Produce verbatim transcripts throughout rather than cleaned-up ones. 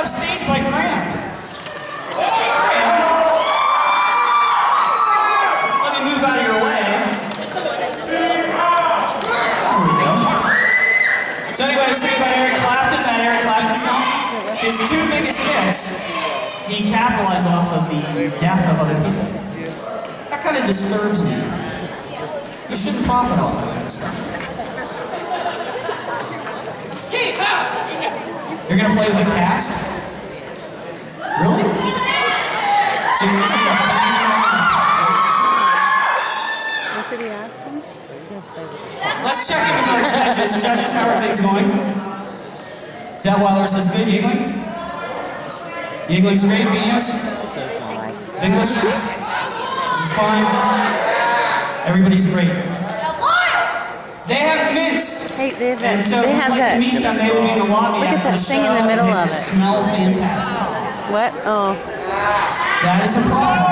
upstaged by Graham. Graham. Let me move out of your way. There we go. So anyway, I was thinking about Eric Clapton, that Eric Clapton song. His two biggest hits, he capitalized off of the death of other people. That kind of disturbs me. You shouldn't profit off that kind of stuff. You're gonna play with a cast? Really? So you're just gonna play around? What did he ask them? Let's check in with our judges. Judges, how are things going? Detweiler says good. Yingling? Yingling's great. Vinios? English? This is fine. Everybody's great. They have mints. Hey, they have that. And so they if have you'd like that. to meet them, they will be in the lobby Look at after that the thing show. in the middle They of it. smell fantastic. What? Oh. That is a problem.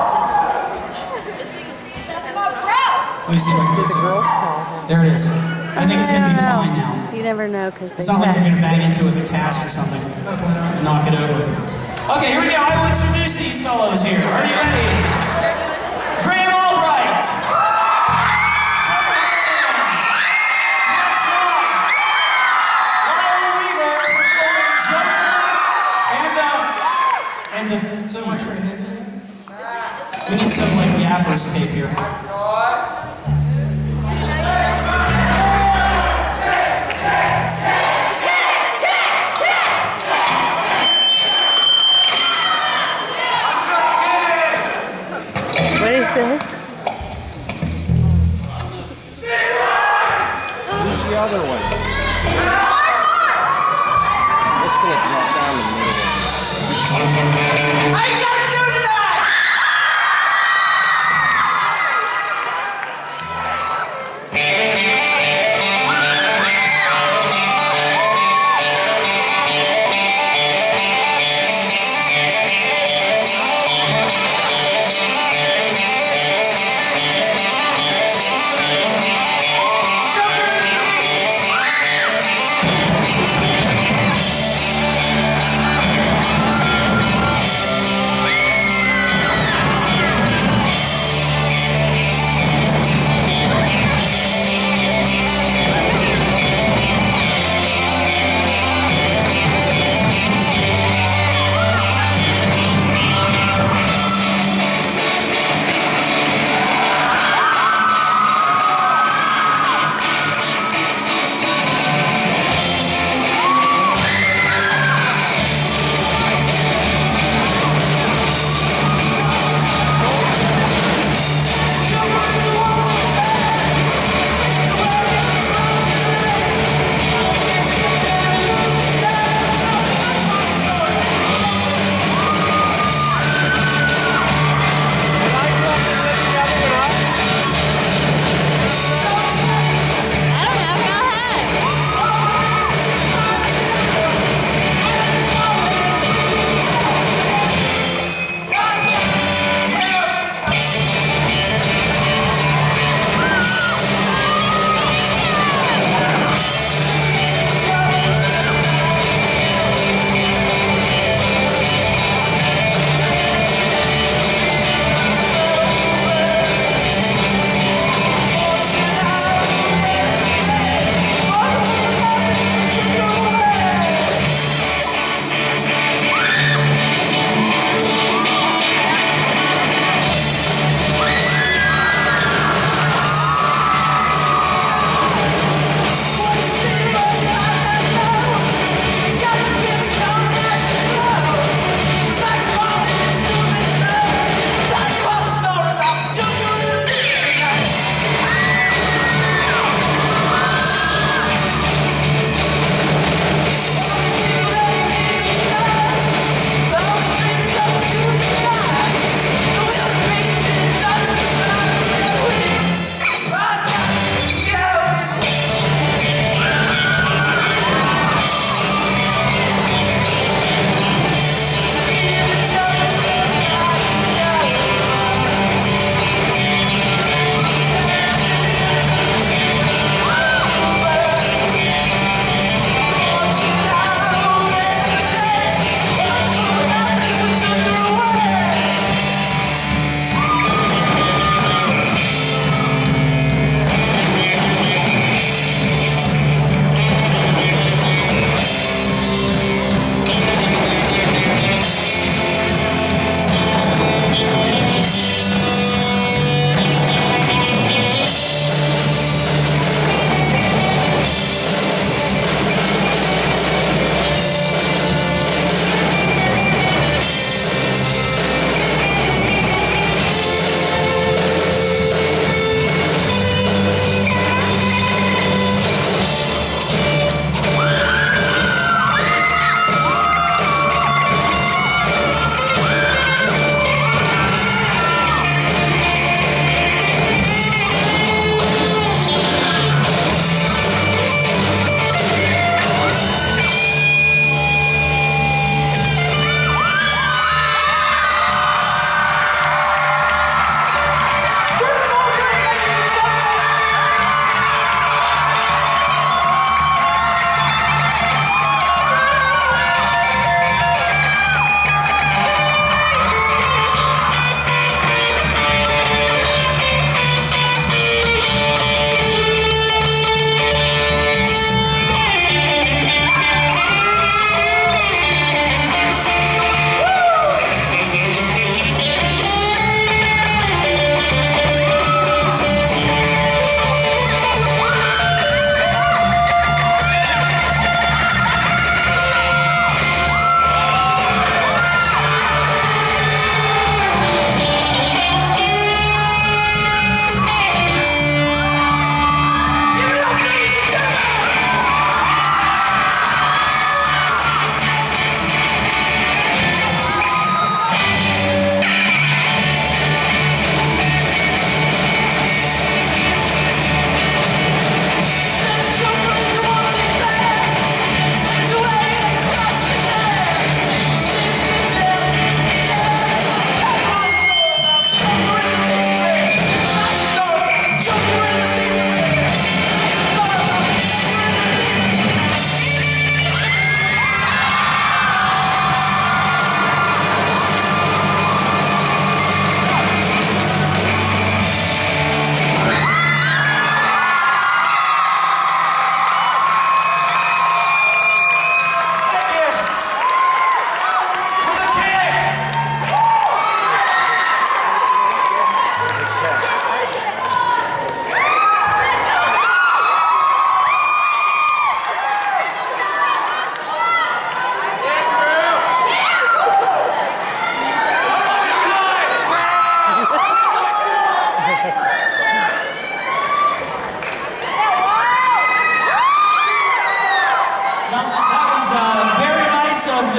Let me see if I can fix it. There it is. I think it's going to be fine now. You never know because they It's not like you're going to bang into it with a cast or something. Knock it over. Okay, here we go. I will introduce these fellows here. Are you ready? Graham Albright. Trevor Mann. Matt Scott. Lyle Weaver performing Joker. And, uh, and the, so much for him. We need some, like, gaffer's tape here. What did he say? Who's the other one? Let's go drop down in the middle. How you guys doing tonight?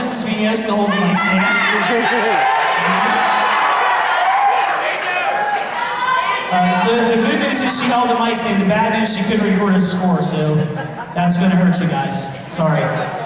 Missus Vinos to hold the mic stand. Uh, the, the good news is she held the mic stand. The bad news, she couldn't record a score, so that's going to hurt you guys. Sorry.